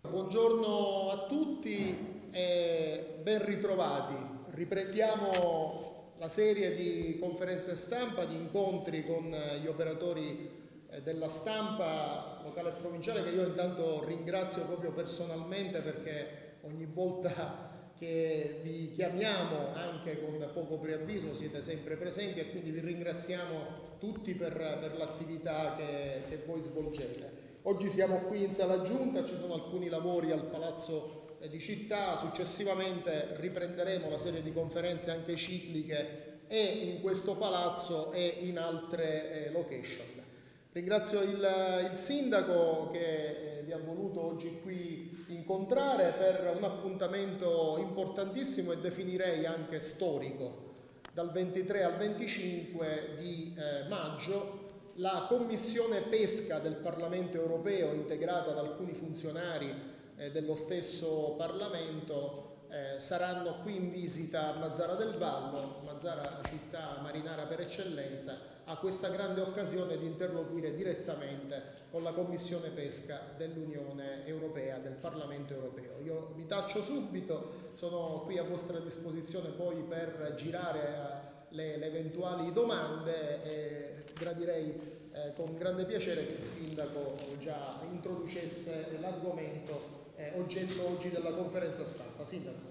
Buongiorno a tutti e ben ritrovati. Riprendiamo la serie di conferenze stampa, di incontri con gli operatori della stampa locale e provinciale, che io intanto ringrazio proprio personalmente, perché ogni volta che vi chiamiamo anche con poco preavviso siete sempre presenti, e quindi vi ringraziamo tutti per l'attività che voi svolgete. Oggi siamo qui in sala giunta, ci sono alcuni lavori al Palazzo di Città, successivamente riprenderemo la serie di conferenze anche cicliche e in questo palazzo e in altre location. Ringrazio il sindaco che vi ha voluto oggi qui incontrare per un appuntamento importantissimo e definirei anche storico. Dal 23 al 25 di maggio la Commissione Pesca del Parlamento Europeo, integrata da alcuni funzionari dello stesso Parlamento, saranno qui in visita a Mazara del Vallo. Mazara, città marinara per eccellenza, ha questa grande occasione di interloquire direttamente con la Commissione Pesca dell'Unione Europea, del Parlamento Europeo. Io vi taccio subito, sono qui a vostra disposizione poi per girare le eventuali domande, e gradirei con grande piacere che il sindaco già introducesse l'argomento oggetto oggi della conferenza stampa. Sindaco.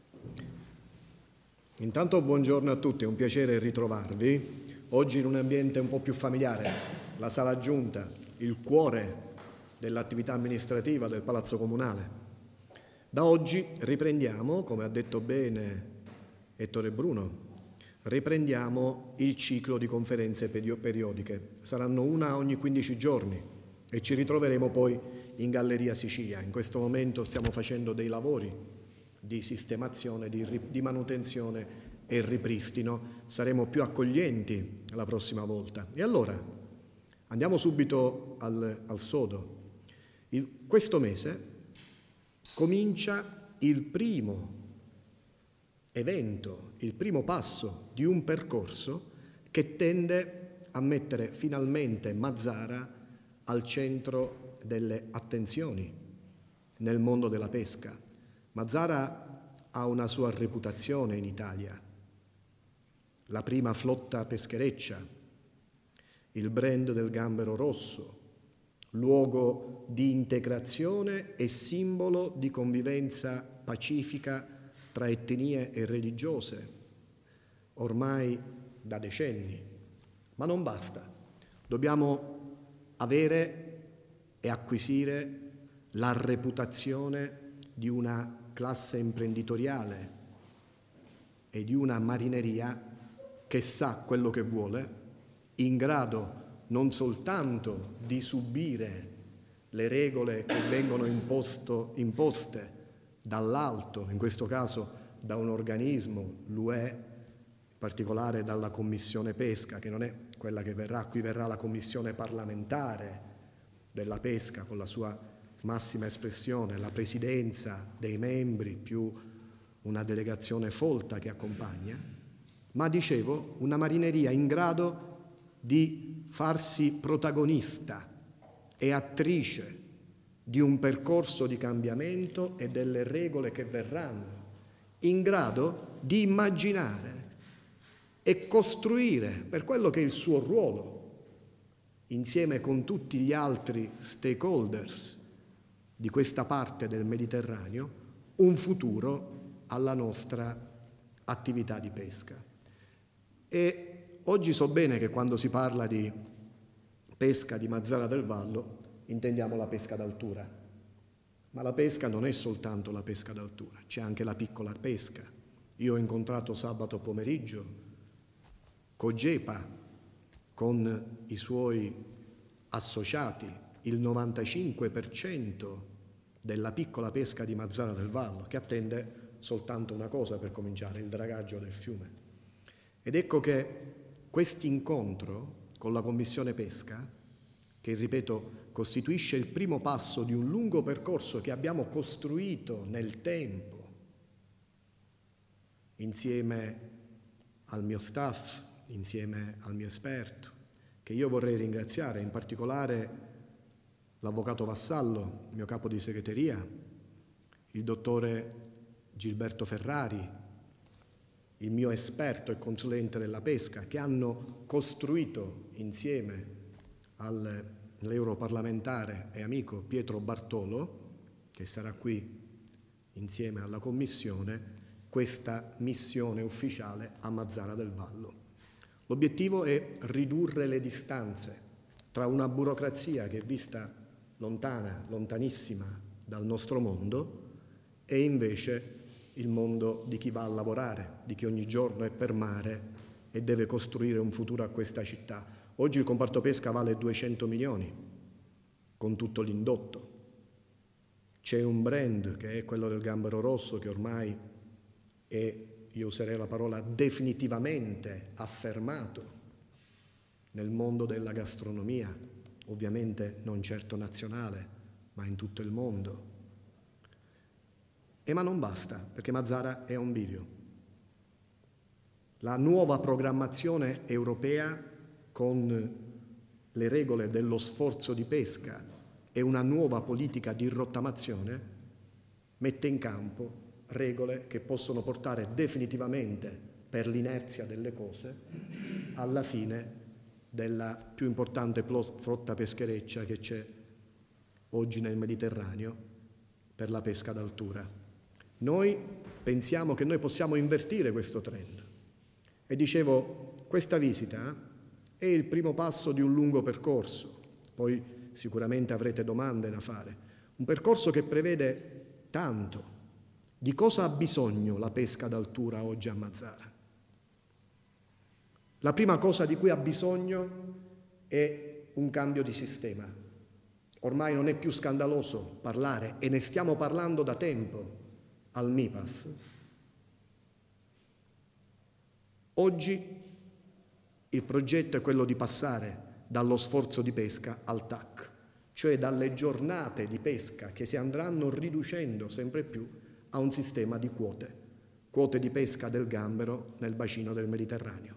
Intanto buongiorno a tutti, è un piacere ritrovarvi oggi in un ambiente un po' più familiare, la sala giunta, il cuore dell'attività amministrativa del Palazzo Comunale. Da oggi riprendiamo, come ha detto bene Ettore Bruno, riprendiamo il ciclo di conferenze periodiche. Saranno una ogni 15 giorni e ci ritroveremo poi in Galleria Sicilia. In questo momento stiamo facendo dei lavori di sistemazione, di manutenzione e ripristino. Saremo più accoglienti la prossima volta. E allora, andiamo subito al sodo. Questo mese comincia il primo evento, il primo passo di un percorso che tende a mettere finalmente Mazara al centro delle attenzioni nel mondo della pesca. Mazara ha una sua reputazione in Italia, la prima flotta peschereccia, il brand del gambero rosso, luogo di integrazione e simbolo di convivenza pacifica tra etnie e religiose, ormai da decenni. Ma non basta, dobbiamo avere e acquisire la reputazione di una classe imprenditoriale e di una marineria che sa quello che vuole, in grado non soltanto di subire le regole che vengono imposte dall'alto, in questo caso da un organismo, l'UE, in particolare dalla Commissione Pesca, che non è quella che verrà, qui verrà la Commissione parlamentare della pesca con la sua massima espressione, la presidenza dei membri più una delegazione folta che accompagna, ma dicevo una marineria in grado di farsi protagonista e attrice di un percorso di cambiamento e delle regole che verranno, in grado di immaginare e costruire, per quello che è il suo ruolo, insieme con tutti gli altri stakeholders di questa parte del Mediterraneo, un futuro alla nostra attività di pesca. E oggi so bene che quando si parla di pesca di Mazara del Vallo intendiamo la pesca d'altura, ma la pesca non è soltanto la pesca d'altura, c'è anche la piccola pesca. Io ho incontrato sabato pomeriggio Cogepa con i suoi associati, il 95% della piccola pesca di Mazara del Vallo, che attende soltanto una cosa per cominciare, il dragaggio del fiume. Ed ecco che questo incontro con la Commissione Pesca, che ripeto costituisce il primo passo di un lungo percorso che abbiamo costruito nel tempo, insieme al mio staff, insieme al mio esperto, che io vorrei ringraziare, in particolare l'avvocato Vassallo, mio capo di segreteria, il dottore Gilberto Ferrari, il mio esperto e consulente della pesca, che hanno costruito insieme all'europarlamentare e amico Pietro Bartolo, che sarà qui insieme alla Commissione, questa missione ufficiale a Mazara del Vallo. L'obiettivo è ridurre le distanze tra una burocrazia che è vista lontana, lontanissima dal nostro mondo, e invece il mondo di chi va a lavorare, di chi ogni giorno è per mare e deve costruire un futuro a questa città. Oggi il comparto pesca vale 200 milioni, con tutto l'indotto. C'è un brand che è quello del gambero rosso che ormai è, io userei la parola, definitivamente affermato nel mondo della gastronomia, ovviamente non certo nazionale, ma in tutto il mondo. Ma non basta, perché Mazara è a un bivio. La nuova programmazione europea, con le regole dello sforzo di pesca e una nuova politica di rottamazione, mette in campo regole che possono portare definitivamente, per l'inerzia delle cose, alla fine della più importante flotta peschereccia che c'è oggi nel Mediterraneo per la pesca d'altura. Noi pensiamo che noi possiamo invertire questo trend. E dicevo, questa visita è il primo passo di un lungo percorso, poi sicuramente avrete domande da fare, un percorso che prevede tanto. Di cosa ha bisogno la pesca d'altura oggi a Mazara? La prima cosa di cui ha bisogno è un cambio di sistema. Ormai non è più scandaloso parlare, e ne stiamo parlando da tempo, al MIPAF. Oggi il progetto è quello di passare dallo sforzo di pesca al TAC, cioè dalle giornate di pesca che si andranno riducendo sempre più a un sistema di quote di pesca del gambero nel bacino del Mediterraneo.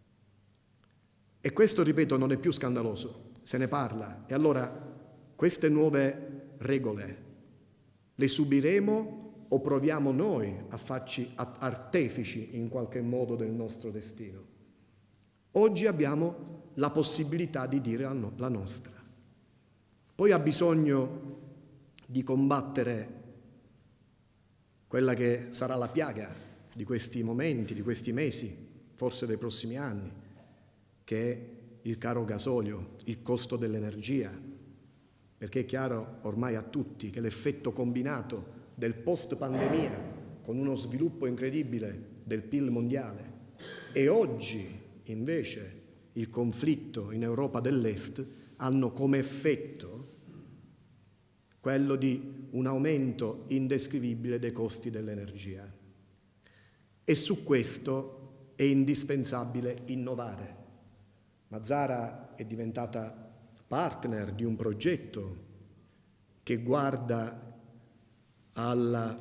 E questo, ripeto, non è più scandaloso, se ne parla. E allora queste nuove regole le subiremo o proviamo noi a farci artefici in qualche modo del nostro destino? Oggi abbiamo la possibilità di dire la nostra. Poi ha bisogno di combattere quella che sarà la piaga di questi momenti, di questi mesi, forse dei prossimi anni, che è il caro gasolio, il costo dell'energia, perché è chiaro ormai a tutti che l'effetto combinato del post-pandemia, con uno sviluppo incredibile del PIL mondiale, e oggi invece il conflitto in Europa dell'Est hanno come effetto quello di un aumento indescrivibile dei costi dell'energia. E su questo è indispensabile innovare. Mazara è diventata partner di un progetto che guarda alla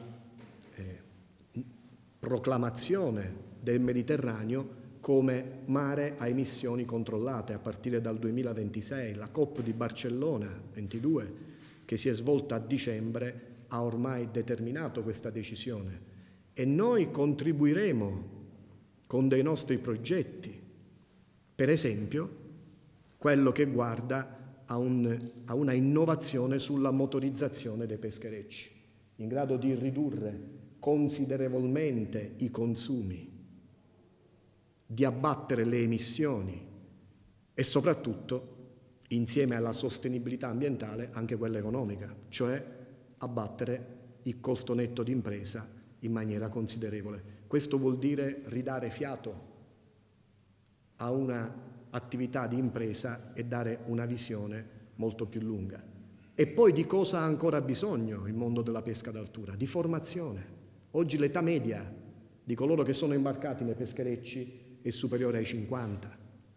proclamazione del Mediterraneo come mare a emissioni controllate a partire dal 2026. La COP di Barcellona 22, che si è svolta a dicembre, ha ormai determinato questa decisione, e noi contribuiremo con dei nostri progetti, per esempio quello che guarda a una innovazione sulla motorizzazione dei pescherecci, in grado di ridurre considerevolmente i consumi, di abbattere le emissioni e soprattutto, insieme alla sostenibilità ambientale, anche quella economica, cioè abbattere il costo netto d'impresa in maniera considerevole. Questo vuol dire ridare fiato a una attività di impresa e dare una visione molto più lunga. E poi di cosa ha ancora bisogno il mondo della pesca d'altura? Di formazione. Oggi l'età media di coloro che sono imbarcati nei pescherecci è superiore ai 50.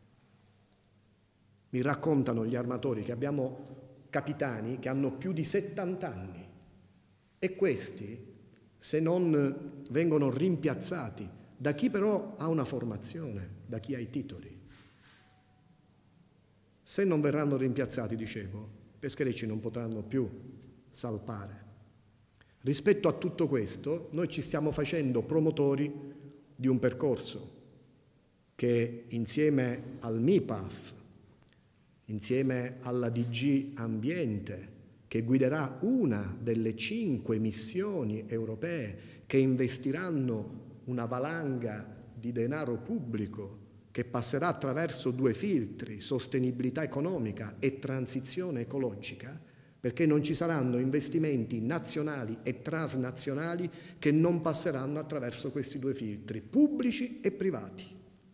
Mi raccontano gli armatori che abbiamo capitani che hanno più di 70 anni, e questi, se non vengono rimpiazzati da chi però ha una formazione, da chi ha i titoli, se non verranno rimpiazzati, dicevo, pescherecci non potranno più salpare. Rispetto a tutto questo, noi ci stiamo facendo promotori di un percorso che insieme al MIPAF, insieme alla DG Ambiente, che guiderà una delle 5 missioni europee che investiranno una valanga di denaro pubblico che passerà attraverso 2 filtri, sostenibilità economica e transizione ecologica, perché non ci saranno investimenti nazionali e transnazionali che non passeranno attraverso questi 2 filtri, pubblici e privati.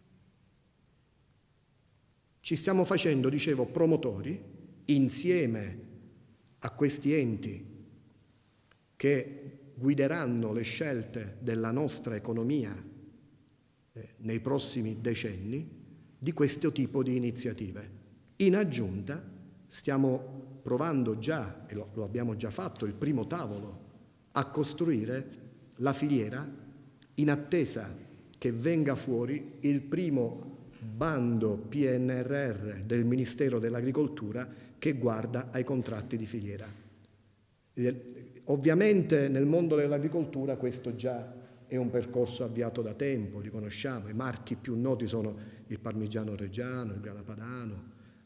Ci stiamo facendo, dicevo, promotori insieme a questi enti che guideranno le scelte della nostra economia nei prossimi decenni di questo tipo di iniziative. In aggiunta stiamo provando già, e lo abbiamo già fatto, il primo tavolo, a costruire la filiera in attesa che venga fuori il primo bando PNRR del Ministero dell'Agricoltura che guarda ai contratti di filiera. Ovviamente nel mondo dell'agricoltura questo già è un percorso avviato da tempo, li conosciamo, i marchi più noti sono il parmigiano reggiano, il grana padano,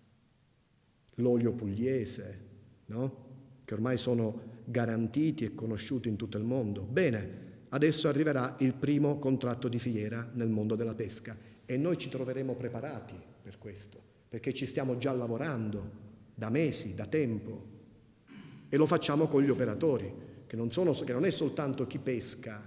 l'olio pugliese, no? Che ormai sono garantiti e conosciuti in tutto il mondo. Bene, adesso arriverà il primo contratto di filiera nel mondo della pesca e noi ci troveremo preparati per questo, perché ci stiamo già lavorando da mesi, da tempo, e lo facciamo con gli operatori, che non è soltanto chi pesca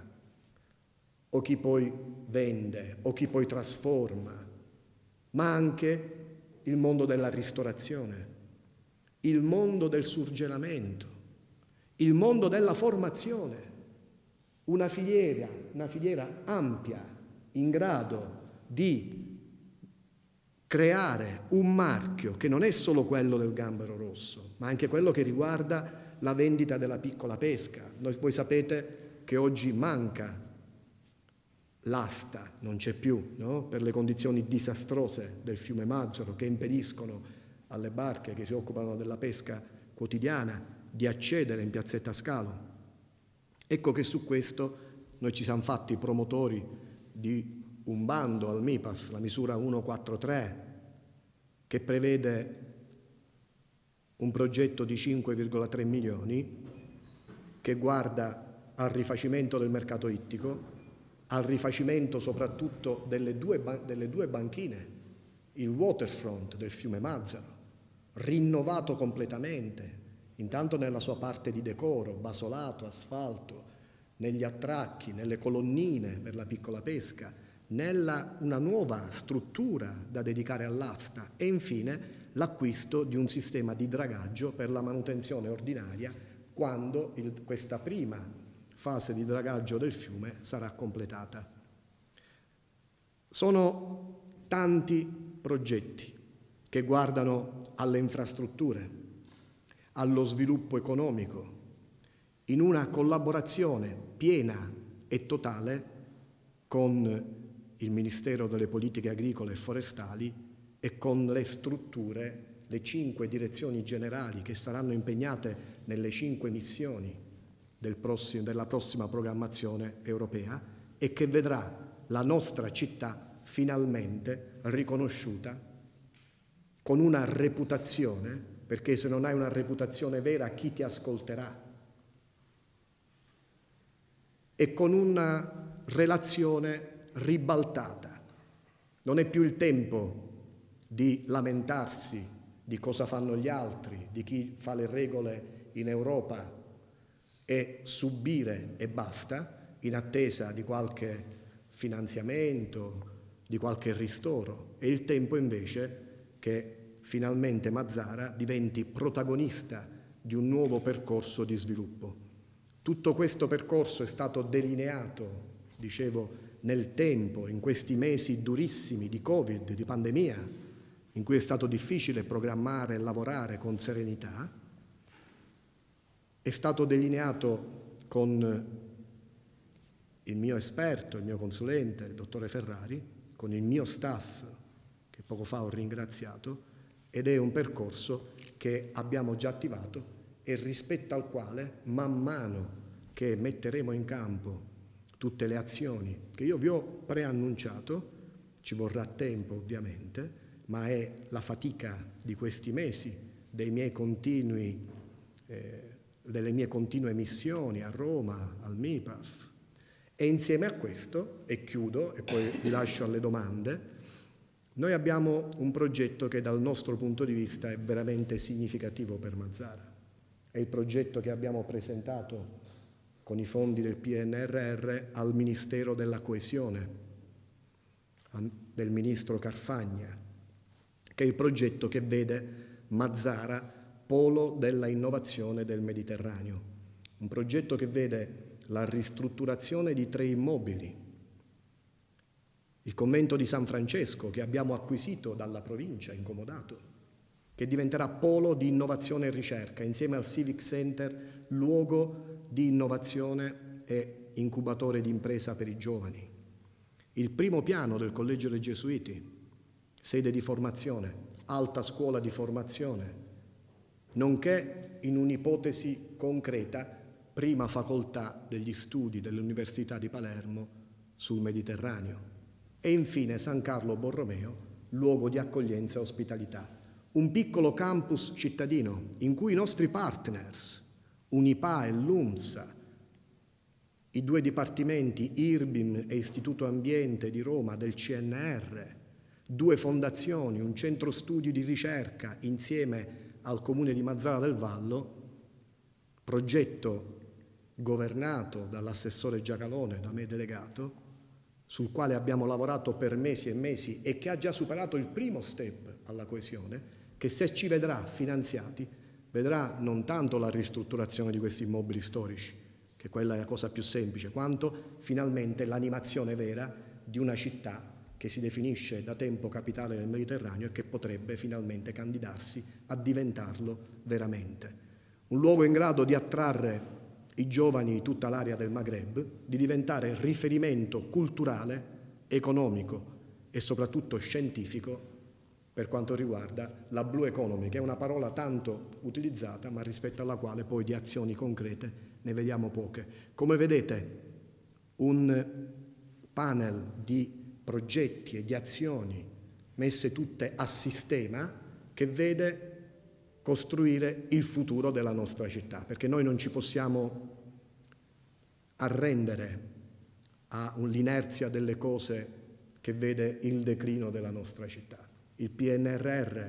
o chi poi vende o chi poi trasforma, ma anche il mondo della ristorazione, il mondo del surgelamento, il mondo della formazione, una filiera ampia in grado di creare un marchio che non è solo quello del gambero rosso, ma anche quello che riguarda la vendita della piccola pesca. Voi sapete che oggi manca l'asta, non c'è più, no? Per le condizioni disastrose del fiume Mazzaro che impediscono alle barche che si occupano della pesca quotidiana di accedere in piazzetta Scalo. Ecco che su questo noi ci siamo fatti promotori di un bando al MIPAF, la misura 143, che prevede un progetto di 5,3 milioni che guarda al rifacimento del mercato ittico, al rifacimento soprattutto delle due banchine, il waterfront del fiume Mazzaro, rinnovato completamente, intanto nella sua parte di decoro, basolato, asfalto, negli attracchi, nelle colonnine per la piccola pesca, una nuova struttura da dedicare all'asta e infine l'acquisto di un sistema di dragaggio per la manutenzione ordinaria quando questa prima fase di dragaggio del fiume sarà completata. Sono tanti progetti che guardano alle infrastrutture, allo sviluppo economico, in una collaborazione piena e totale con il Ministero delle Politiche Agricole e Forestali e con le strutture, le 5 direzioni generali che saranno impegnate nelle 5 missioni della prossima programmazione europea e che vedrà la nostra città finalmente riconosciuta con una reputazione, perché se non hai una reputazione vera chi ti ascolterà? E con una relazione ribaltata. Non è più il tempo di lamentarsi di cosa fanno gli altri, di chi fa le regole in Europa e subire e basta, in attesa di qualche finanziamento, di qualche ristoro. È il tempo invece che finalmente Mazara diventi protagonista di un nuovo percorso di sviluppo. Tutto questo percorso è stato delineato, dicevo, nel tempo, in questi mesi durissimi di Covid, di pandemia, in cui è stato difficile programmare e lavorare con serenità. È stato delineato con il mio esperto, il mio consulente, il dottore Ferrari, con il mio staff, che poco fa ho ringraziato, ed è un percorso che abbiamo già attivato e rispetto al quale man mano che metteremo in campo tutte le azioni che io vi ho preannunciato, ci vorrà tempo ovviamente, ma è la fatica di questi mesi, delle mie continue missioni a Roma, al MIPAF, e insieme a questo, e chiudo e poi vi lascio alle domande, noi abbiamo un progetto che dal nostro punto di vista è veramente significativo per Mazara. È il progetto che abbiamo presentato con i fondi del PNRR al Ministero della Coesione, del Ministro Carfagna, che è il progetto che vede Mazara polo della innovazione del Mediterraneo. Un progetto che vede la ristrutturazione di 3 immobili. Il convento di San Francesco, che abbiamo acquisito dalla provincia, incomodato, che diventerà polo di innovazione e ricerca, insieme al Civic Center, luogo di innovazione e incubatore di impresa per i giovani. Il primo piano del Collegio dei Gesuiti, sede di formazione, alta scuola di formazione, nonché, in un'ipotesi concreta, prima facoltà degli studi dell'Università di Palermo sul Mediterraneo. E infine San Carlo Borromeo, luogo di accoglienza e ospitalità. Un piccolo campus cittadino in cui i nostri partners, Unipa e l'UMSA, i 2 dipartimenti IRBIM e Istituto Ambiente di Roma del CNR, 2 fondazioni, un centro studi di ricerca insieme al Comune di Mazara del Vallo, progetto governato dall'assessore Giacalone, da me delegato, sul quale abbiamo lavorato per mesi e mesi e che ha già superato il primo step alla coesione, che se ci vedrà finanziati, vedrà non tanto la ristrutturazione di questi immobili storici, che quella è la cosa più semplice, quanto finalmente l'animazione vera di una città che si definisce da tempo capitale del Mediterraneo e che potrebbe finalmente candidarsi a diventarlo veramente. Un luogo in grado di attrarre i giovani di tutta l'area del Maghreb, di diventare riferimento culturale, economico e soprattutto scientifico per quanto riguarda la Blue Economy, che è una parola tanto utilizzata ma rispetto alla quale poi di azioni concrete ne vediamo poche. Come vedete, un panel di progetti e di azioni messe tutte a sistema che vede costruire il futuro della nostra città, perché noi non ci possiamo arrendere all'inerzia delle cose che vede il declino della nostra città. Il PNRR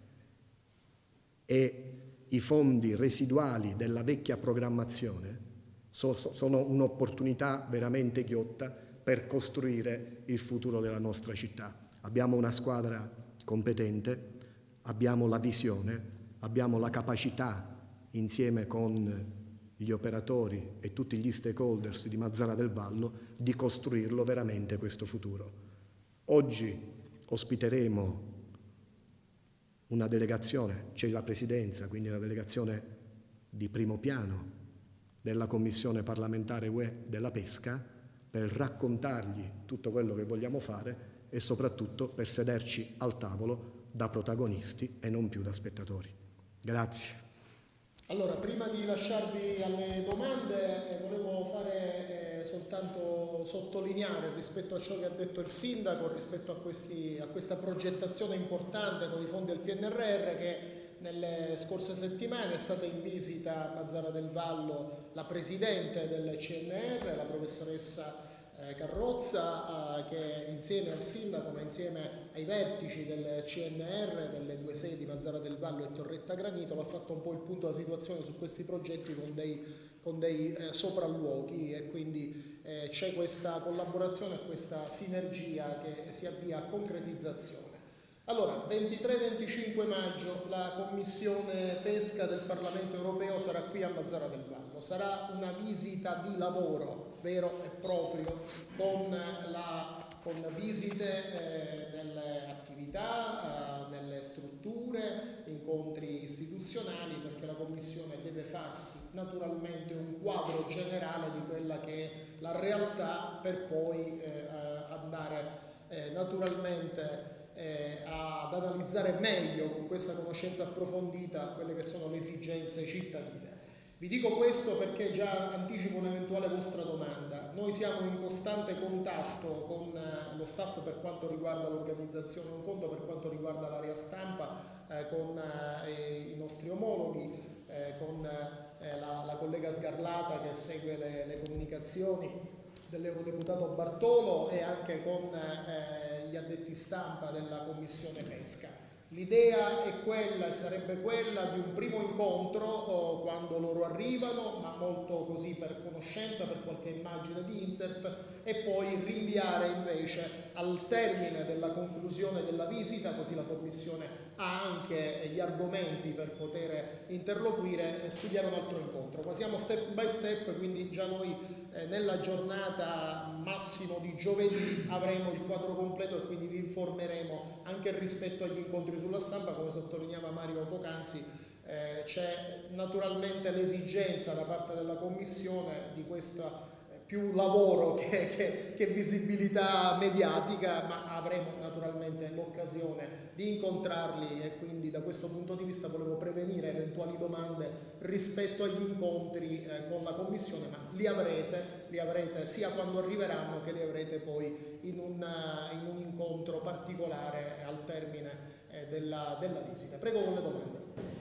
e i fondi residuali della vecchia programmazione sono un'opportunità veramente ghiotta per costruire il futuro della nostra città. Abbiamo una squadra competente, abbiamo la visione, abbiamo la capacità, insieme con gli operatori e tutti gli stakeholders di Mazara del Vallo, di costruirlo veramente questo futuro. Oggi ospiteremo una delegazione, c'è la Presidenza, quindi una delegazione di primo piano della Commissione parlamentare UE della pesca, per raccontargli tutto quello che vogliamo fare e soprattutto per sederci al tavolo da protagonisti e non più da spettatori. Grazie. Allora, prima di lasciarvi alle domande, volevo fare soltanto sottolineare rispetto a ciò che ha detto il Sindaco, rispetto a questa progettazione importante con i fondi del PNRR, che nelle scorse settimane è stata in visita a Mazara del Vallo la Presidente del CNR, la professoressa Carrozza, che insieme al Sindaco ma insieme ai vertici del CNR delle 2 sedi Mazara del Vallo e Torretta Granito ha fatto un po' il punto della situazione su questi progetti con dei sopralluoghi, e quindi c'è questa collaborazione e questa sinergia che si avvia a concretizzazione. Allora, 23-25 maggio la Commissione Pesca del Parlamento Europeo sarà qui a Mazara del Vallo. Sarà una visita di lavoro vero e proprio con visite delle attività, delle strutture, incontri istituzionali, perché la Commissione deve farsi naturalmente un quadro generale di quella che è la realtà, per poi andare naturalmente ad analizzare meglio con questa conoscenza approfondita quelle che sono le esigenze cittadine. Vi dico questo perché già anticipo un'eventuale vostra domanda. Noi siamo in costante contatto con lo staff per quanto riguarda l'organizzazione, un conto per quanto riguarda l'area stampa, con i nostri omologhi, con la collega Sgarlata che segue le comunicazioni dell'eurodeputato Bartolo e anche con gli addetti stampa della Commissione Pesca. L'idea è quella e sarebbe quella di un primo incontro quando loro arrivano, ma molto così per conoscenza, per qualche immagine di insert, e poi rinviare invece al termine della conclusione della visita, così la Commissione ha anche gli argomenti per poter interloquire e studiare un altro incontro. Ma siamo step by step, quindi già noi nella giornata massimo di giovedì avremo il quadro completo e quindi vi informeremo anche rispetto agli incontri sulla stampa. Come sottolineava Mario poc'anzi, c'è naturalmente l'esigenza da parte della Commissione di questa più lavoro che visibilità mediatica, ma avremo naturalmente l'occasione di incontrarli e quindi da questo punto di vista volevo prevenire eventuali domande rispetto agli incontri con la Commissione, ma li avrete sia quando arriveranno che li avrete poi in un incontro particolare al termine della visita. Prego con le domande.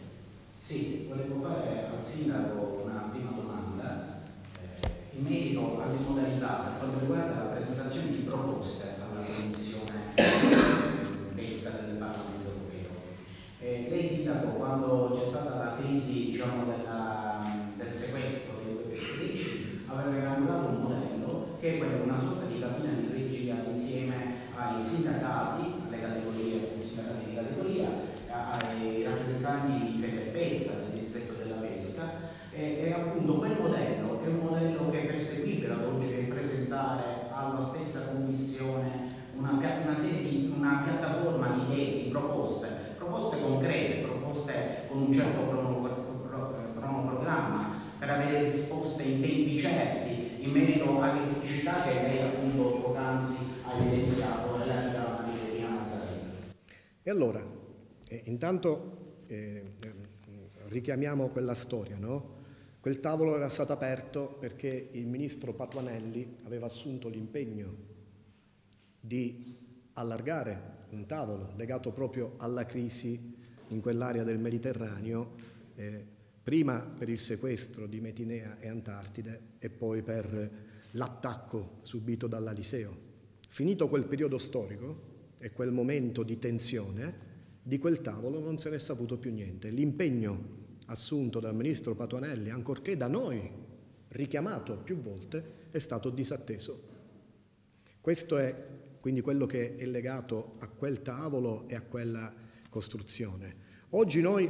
Sì, volevo fare al Sindaco una prima domanda in merito alle modalità per quanto riguarda la presentazione di proposte alla Commissione Pesca del Parlamento Europeo. Lei, Sindaco, quando c'è stata la crisi, diciamo, del sequestro dei due pescherecci, aveva inaugurato un modello che è quello di una sorta di cabina di regia insieme ai sindacati, alle categorie, sindacati di categoria, ai rappresentanti di Federpesca, del distretto della pesca, e appunto quel modello è un modello che è perseguibile ad oggi per presentare alla stessa Commissione una piattaforma di idee, di proposte concrete, proposte con un certo cronoprogramma per avere risposte in tempi certi in merito alle criticità che lei appunto poc'anzi ha evidenziato relative alla marineria mazzarese. E allora, intanto richiamiamo quella storia, no? Quel tavolo era stato aperto perché il ministro Patuanelli aveva assunto l'impegno di allargare un tavolo legato proprio alla crisi in quell'area del Mediterraneo, prima per il sequestro di Metinea e Antartide e poi per l'attacco subito dall'Aliseo. Finito quel periodo storico e quel momento di tensione, di quel tavolo non se ne è saputo più niente. L'impegno assunto dal ministro Patuanelli, ancorché da noi richiamato più volte, è stato disatteso. Questo è quindi quello che è legato a quel tavolo e a quella costruzione. Oggi noi...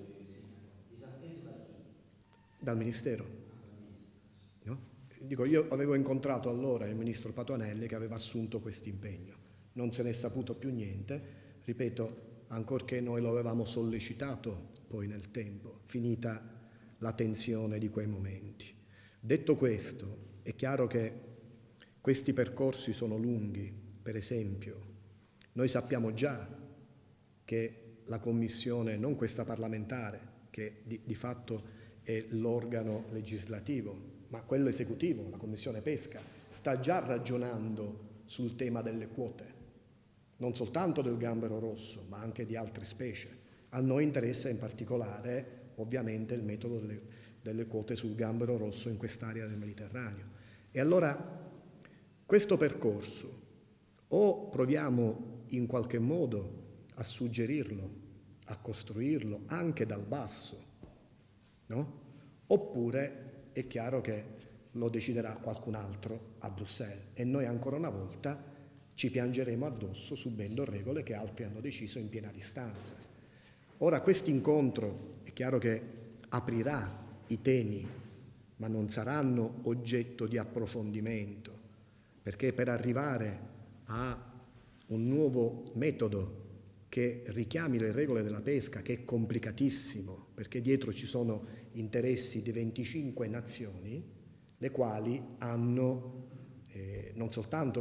Dal Ministero. No? Dico, io avevo incontrato allora il ministro Patuanelli che aveva assunto questo impegno. Non se ne è saputo più niente, ripeto, ancorché noi lo avevamo sollecitato poi nel tempo, finita la tensione di quei momenti. Detto questo, è chiaro che questi percorsi sono lunghi. Per esempio, noi sappiamo già che la Commissione, non questa parlamentare, che di fatto è l'organo legislativo, ma quello esecutivo, la Commissione Pesca, sta già ragionando sul tema delle quote, non soltanto del gambero rosso, ma anche di altre specie. A noi interessa in particolare, ovviamente, il metodo delle quote sul gambero rosso in quest'area del Mediterraneo. E allora questo percorso o proviamo in qualche modo a suggerirlo, a costruirlo anche dal basso, no? Oppure è chiaro che lo deciderà qualcun altro a Bruxelles e noi ancora una volta ci piangeremo addosso subendo regole che altri hanno deciso in piena distanza. Ora questo incontro è chiaro che aprirà i temi, ma non saranno oggetto di approfondimento, perché per arrivare a un nuovo metodo che richiami le regole della pesca, che è complicatissimo, perché dietro ci sono interessi di 25 nazioni, le quali hanno non soltanto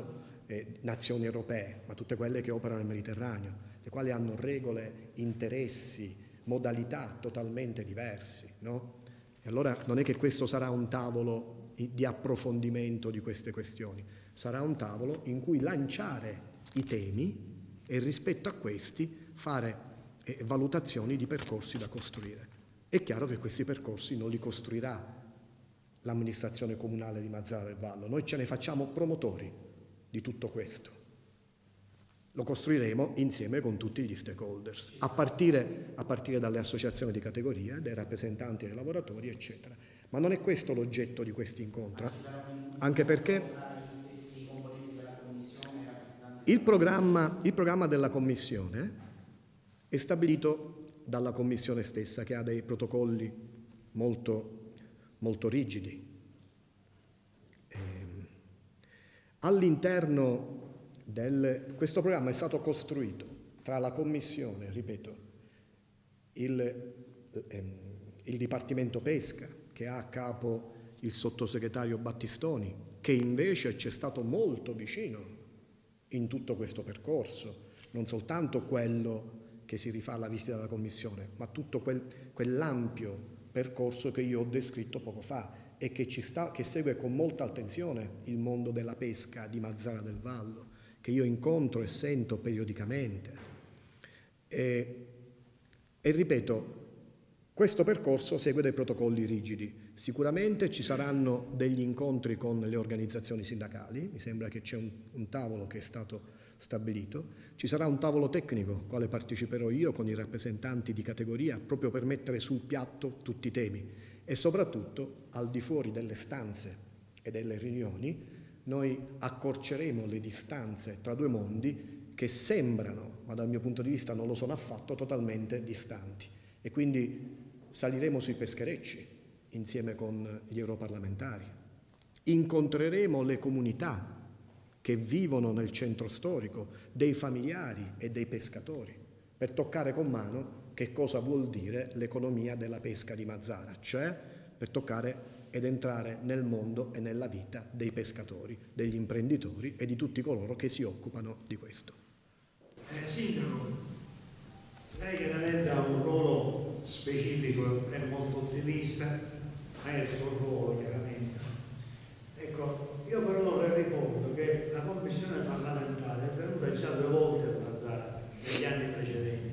nazioni europee, ma tutte quelle che operano nel Mediterraneo, le quali hanno regole, interessi, modalità totalmente diversi, no? E allora non è che questo sarà un tavolo di approfondimento di queste questioni, sarà un tavolo in cui lanciare i temi e rispetto a questi fare valutazioni di percorsi da costruire. È chiaro che questi percorsi non li costruirà l'amministrazione comunale di Mazara del Vallo, noi ce ne facciamo promotori di tutto questo. Lo costruiremo insieme con tutti gli stakeholders, a partire dalle associazioni di categoria, dai rappresentanti dei lavoratori, eccetera. Ma non è questo l'oggetto di questi incontri, anche perché il programma della Commissione è stabilito dalla Commissione stessa, che ha dei protocolli molto, molto rigidi. All'interno questo programma è stato costruito tra la Commissione, ripeto, il Dipartimento Pesca, che ha a capo il sottosegretario Battistoni, che invece ci è stato molto vicino in tutto questo percorso, non soltanto quello che si rifà alla visita della Commissione, ma tutto quell'ampio percorso che io ho descritto poco fa e che segue con molta attenzione il mondo della pesca di Mazara del Vallo, che io incontro e sento periodicamente. E ripeto, questo percorso segue dei protocolli rigidi. Sicuramente ci saranno degli incontri con le organizzazioni sindacali, mi sembra che c'è un tavolo che è stato stabilito, ci sarà un tavolo tecnico al quale parteciperò io con i rappresentanti di categoria proprio per mettere sul piatto tutti i temi e soprattutto al di fuori delle stanze e delle riunioni noi accorceremo le distanze tra due mondi che sembrano, ma dal mio punto di vista non lo sono affatto, totalmente distanti e quindi saliremo sui pescherecci insieme con gli europarlamentari, incontreremo le comunità che vivono nel centro storico, dei familiari e dei pescatori, per toccare con mano che cosa vuol dire l'economia della pesca di Mazara, cioè per toccare ed entrare nel mondo e nella vita dei pescatori, degli imprenditori e di tutti coloro che si occupano di questo. Sindaco, lei chiaramente ha un ruolo specifico, è molto ottimista, ha il suo ruolo chiaramente. Ecco, io però le ricordo che la commissione parlamentare è venuta già 2 volte a Mazara negli anni precedenti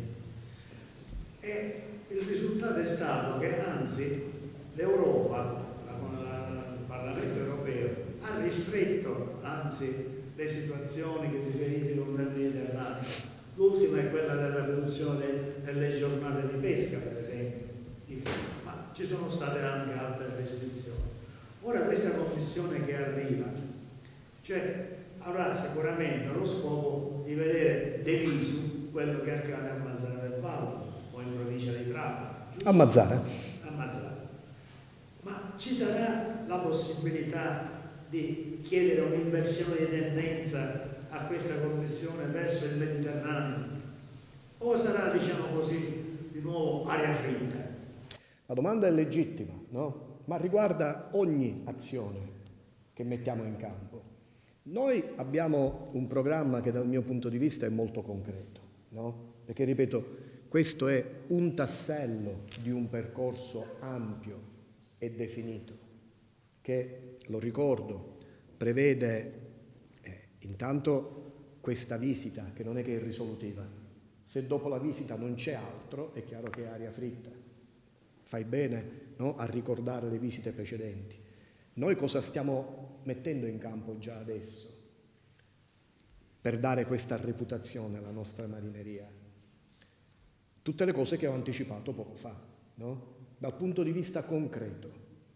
e il risultato è stato che anzi l'Europa, il Parlamento europeo, ha ristretto anzi le situazioni che si verificano nel Mediterraneo. L'ultima è quella della riduzione delle giornate di pesca, per esempio, ma ci sono state anche altre restrizioni. Ora questa commissione che arriva, cioè, avrà sicuramente lo scopo di vedere Devisu quello che accade a Mazara del Vallo o in provincia di Trapani. A Mazara. A Mazara. Ma ci sarà la possibilità di chiedere un'inversione di tendenza a questa commissione verso il Mediterraneo o sarà, diciamo così, di nuovo aria fritta? La domanda è legittima, no? Ma riguarda ogni azione che mettiamo in campo. Noi abbiamo un programma che dal mio punto di vista è molto concreto, no? Perché, ripeto, questo è un tassello di un percorso ampio e definito che, lo ricordo, prevede intanto questa visita, che non è che è risolutiva. Se dopo la visita non c'è altro, è chiaro che è aria fritta. Fai bene, no, a ricordare le visite precedenti. Noi cosa stiamo mettendo in campo già adesso per dare questa reputazione alla nostra marineria? Tutte le cose che ho anticipato poco fa, no? Dal punto di vista concreto.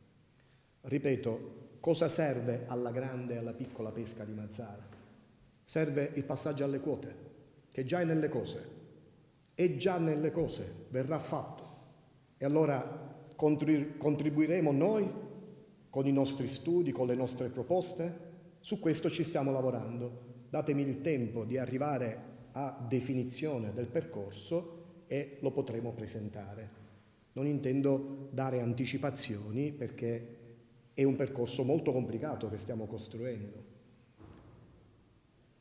Ripeto, cosa serve alla grande e alla piccola pesca di Mazara? Serve il passaggio alle quote, che già è nelle cose. È già nelle cose, verrà fatto. E allora contribuiremo noi con i nostri studi, con le nostre proposte? Su questo ci stiamo lavorando. Datemi il tempo di arrivare a definizione del percorso e lo potremo presentare. Non intendo dare anticipazioni perché è un percorso molto complicato che stiamo costruendo.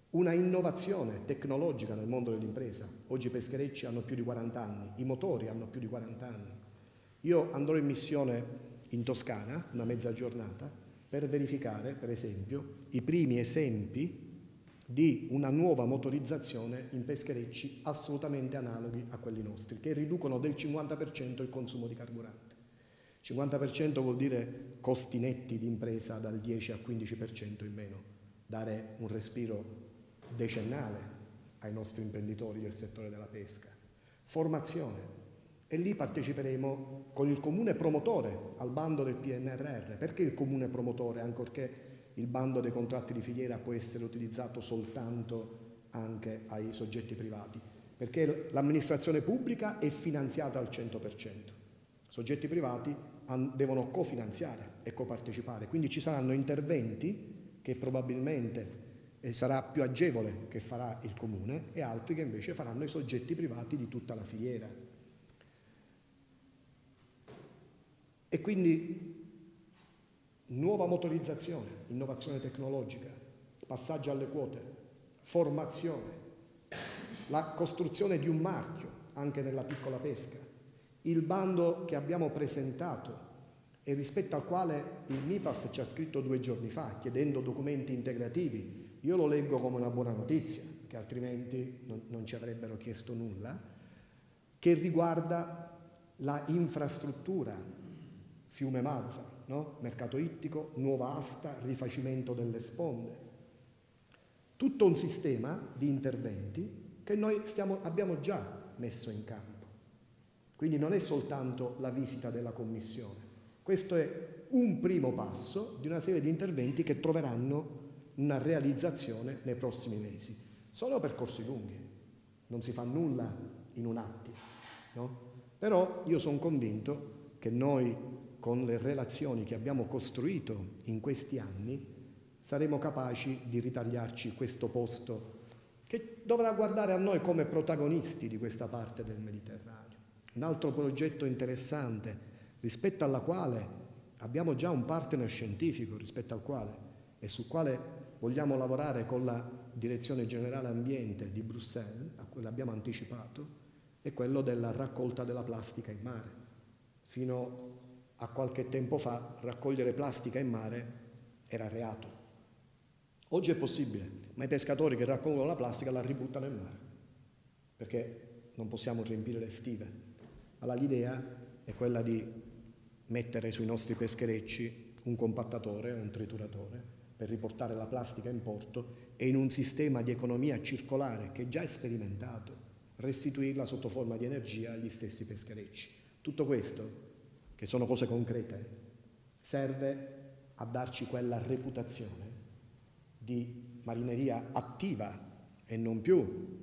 una innovazione tecnologica nel mondo dell'impresa. Oggi i pescherecci hanno più di 40 anni, i motori hanno più di 40 anni. Io andrò in missione in Toscana, una mezza giornata, per verificare, per esempio, i primi esempi di una nuova motorizzazione in pescherecci assolutamente analoghi a quelli nostri, che riducono del 50% il consumo di carburante. 50% vuol dire costi netti di impresa dal 10 al 15% in meno, dare un respiro decennale ai nostri imprenditori del settore della pesca. Formazione. E lì parteciperemo con il comune promotore al bando del PNRR. Perché il comune promotore, ancorché il bando dei contratti di filiera può essere utilizzato soltanto anche ai soggetti privati? Perché l'amministrazione pubblica è finanziata al 100%. Soggetti privati devono cofinanziare e copartecipare. Quindi ci saranno interventi che probabilmente sarà più agevole che farà il comune e altri che invece faranno i soggetti privati di tutta la filiera. E quindi nuova motorizzazione, innovazione tecnologica, passaggio alle quote, formazione, la costruzione di un marchio anche nella piccola pesca, il bando che abbiamo presentato e rispetto al quale il MIPAF ci ha scritto 2 giorni fa chiedendo documenti integrativi. Io lo leggo come una buona notizia, che altrimenti non ci avrebbero chiesto nulla, che riguarda la infrastruttura Fiume Mazza, no? Mercato ittico, nuova asta, rifacimento delle sponde. Tutto un sistema di interventi che noi abbiamo già messo in campo. Quindi non è soltanto la visita della Commissione. Questo è un primo passo di una serie di interventi che troveranno una realizzazione nei prossimi mesi. Sono percorsi lunghi, non si fa nulla in un attimo, no? Però io sono convinto che noi, con le relazioni che abbiamo costruito in questi anni, saremo capaci di ritagliarci questo posto che dovrà guardare a noi come protagonisti di questa parte del Mediterraneo. Un altro progetto interessante, rispetto alla quale abbiamo già un partner scientifico, rispetto al quale e sul quale vogliamo lavorare con la Direzione Generale Ambiente di Bruxelles, a cui l'abbiamo anticipato, è quello della raccolta della plastica in mare. Fino a qualche tempo fa raccogliere plastica in mare era reato. Oggi è possibile, ma i pescatori che raccolgono la plastica la ributtano in mare, perché non possiamo riempire le stive. Allora l'idea è quella di mettere sui nostri pescherecci un compattatore, un trituratore, per riportare la plastica in porto e in un sistema di economia circolare che già è sperimentato, restituirla sotto forma di energia agli stessi pescherecci. Tutto questo, che sono cose concrete, serve a darci quella reputazione di marineria attiva e non più,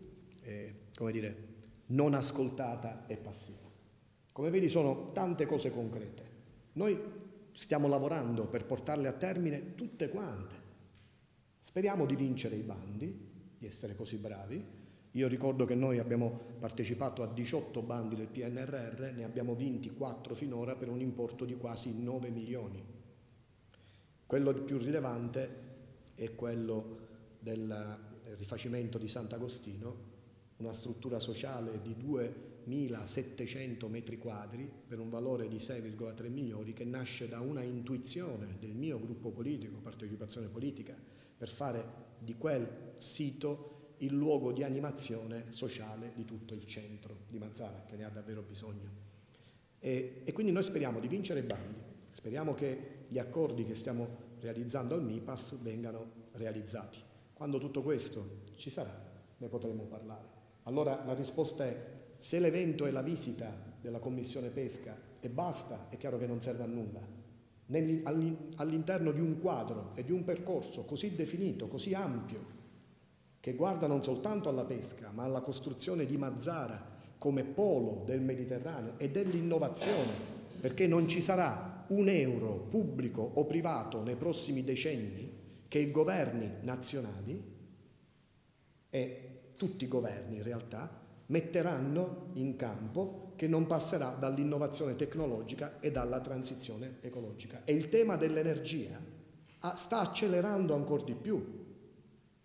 non ascoltata e passiva. Come vedi sono tante cose concrete. Noi stiamo lavorando per portarle a termine tutte quante. Speriamo di vincere i bandi, di essere così bravi. Io ricordo che noi abbiamo partecipato a 18 bandi del PNRR, ne abbiamo vinti 4 finora per un importo di quasi 9 milioni. Quello più rilevante è quello del rifacimento di Sant'Agostino, una struttura sociale di 2.700 metri quadri per un valore di 6,3 milioni che nasce da una intuizione del mio gruppo politico, Partecipazione Politica, per fare di quel sito il luogo di animazione sociale di tutto il centro di Mazara, che ne ha davvero bisogno. E quindi noi speriamo di vincere i bandi, speriamo che gli accordi che stiamo realizzando al MIPAF vengano realizzati. Quando tutto questo ci sarà, ne potremo parlare. Allora la risposta è: se l'evento è la visita della Commissione Pesca e basta, è chiaro che non serve a nulla. All'interno di un quadro e di un percorso così definito, così ampio, che guarda non soltanto alla pesca, ma alla costruzione di Mazara come polo del Mediterraneo e dell'innovazione, perché non ci sarà un euro pubblico o privato nei prossimi decenni che i governi nazionali e tutti i governi in realtà metteranno in campo, che non passerà dall'innovazione tecnologica e dalla transizione ecologica. E il tema dell'energia sta accelerando ancora di più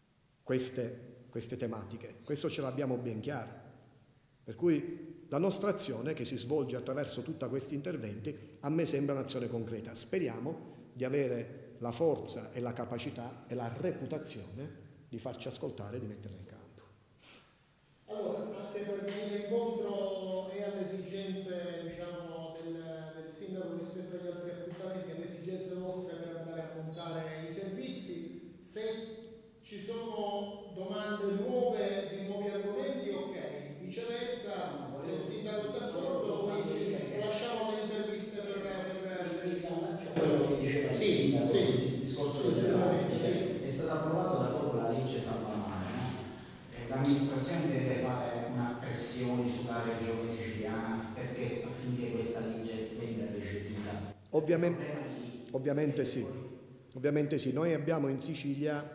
queste tematiche. Questo ce l'abbiamo ben chiaro. Per cui la nostra azione, che si svolge attraverso tutti questi interventi, a me sembra un'azione concreta. Speriamo di avere la forza e la capacità e la reputazione di farci ascoltare e di metterla in campo. Allora, anche per venire incontro e alle esigenze, diciamo, del sindaco rispetto agli altri appuntamenti, alle esigenze nostre per andare a montare i servizi, se ci sono domande nuove di nuovi argomenti, ok, viceversa, se il sindaco è d'accordo, poi ci lasciamo le interviste per quello che diceva sì, il discorso è stato approvato da poco la legge Salva Mare, no? L'amministrazione deve fare una pressione sulla regione siciliana perché affinché questa legge venga recepita. Ovviamente sì, noi abbiamo in Sicilia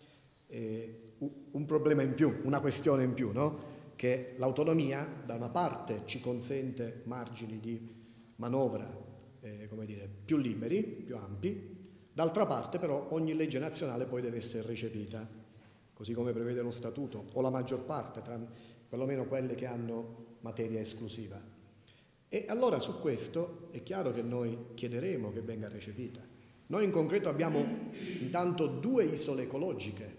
un problema in più, una questione in più, no? Che l'autonomia da una parte ci consente margini di manovra più liberi, più ampi, d'altra parte però ogni legge nazionale poi deve essere recepita, così come prevede lo statuto, o la maggior parte, perlomeno quelle che hanno materia esclusiva. E allora su questo è chiaro che noi chiederemo che venga recepita. Noi in concreto abbiamo intanto 2 isole ecologiche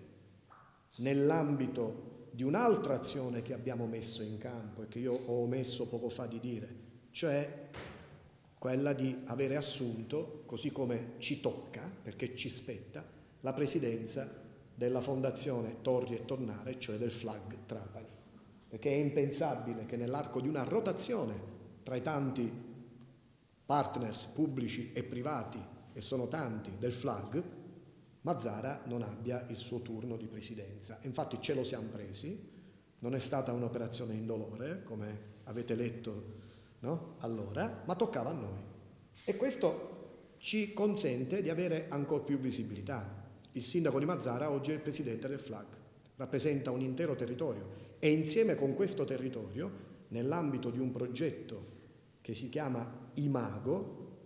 nell'ambito di un'altra azione che abbiamo messo in campo e che io ho omesso poco fa di dire, cioè quella di avere assunto, così come ci tocca, perché ci spetta, la presidenza della Fondazione Torri e Tornare, cioè del FLAG Trapani. Perché è impensabile che nell'arco di una rotazione tra i tanti partners pubblici e privati, e sono tanti, del FLAG, Mazara non abbia il suo turno di presidenza. Infatti ce lo siamo presi, non è stata un'operazione indolore, come avete letto, no? Allora, ma toccava a noi. E questo ci consente di avere ancora più visibilità. Il sindaco di Mazara oggi è il presidente del FLAG, rappresenta un intero territorio e insieme con questo territorio, nell'ambito di un progetto che si chiama Imago,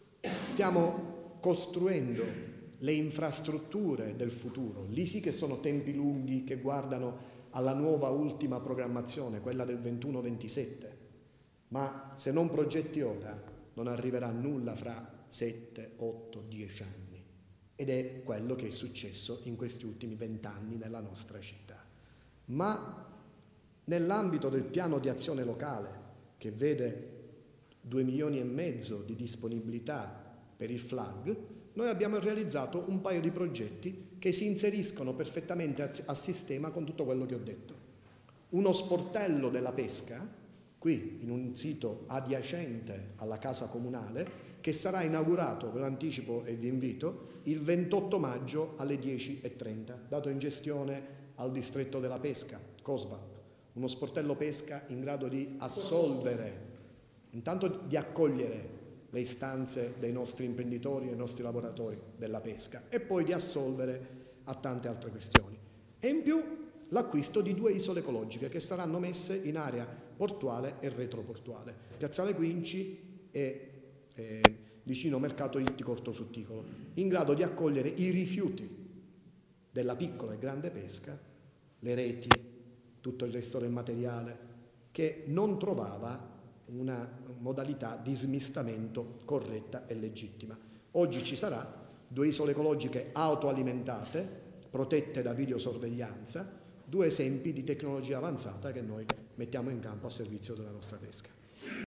stiamo costruendo le infrastrutture del futuro. Lì sì che sono tempi lunghi che guardano alla nuova ultima programmazione, quella del 21-27. Ma se non progetti ora, non arriverà nulla fra 7, 8, 10 anni. Ed è quello che è successo in questi ultimi 20 anni nella nostra città. Ma nell'ambito del piano di azione locale, che vede 2,5 milioni di disponibilità per il FLAG, noi abbiamo realizzato un paio di progetti che si inseriscono perfettamente a sistema con tutto quello che ho detto. Uno sportello della pesca, qui in un sito adiacente alla casa comunale, che sarà inaugurato, ve lo anticipo e vi invito, il 28 maggio alle 10:30, dato in gestione al distretto della pesca, COSVAP, uno sportello pesca in grado di assolvere, intanto di accogliere le istanze dei nostri imprenditori e dei nostri lavoratori della pesca e poi di assolvere a tante altre questioni. E in più l'acquisto di 2 isole ecologiche che saranno messe in area portuale e retroportuale, Piazzale Quinci e vicino Mercato Ittico Ortofrutticolo, in grado di accogliere i rifiuti della piccola e grande pesca, le reti, tutto il resto del materiale che non trovava una modalità di smistamento corretta e legittima. Oggi ci sarà 2 isole ecologiche autoalimentate, protette da videosorveglianza, 2 esempi di tecnologia avanzata che noi mettiamo in campo a servizio della nostra pesca.